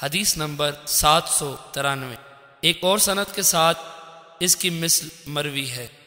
हदीस नंबर 793। एक और सनद के साथ इसकी मिस्ल मरवी है।